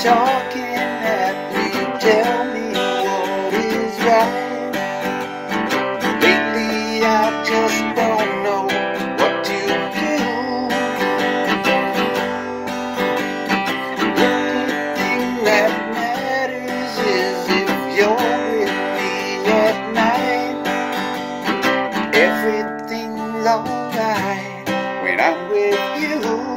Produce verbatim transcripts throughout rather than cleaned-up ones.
talking at me, tell me what is right. Lately I just don't know what to do. The only thing that matters is if you're with me at night. Everything's alright when I'm with you.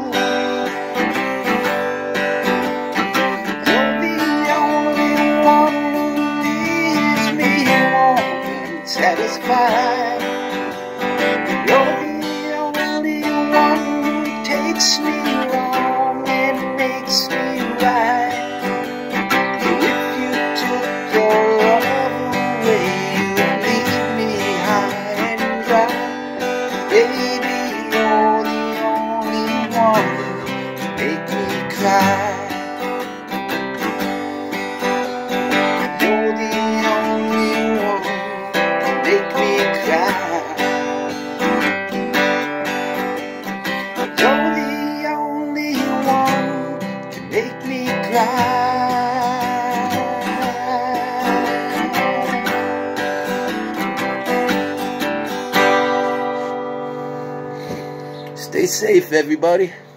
Satisfied. You're the only one who takes me wrong and makes me right. If you took your love away, you'd leave me high and dry. Baby, you're the only one to make me cry. You're the only one make me cry. You're the only one to make me cry. Stay safe, everybody.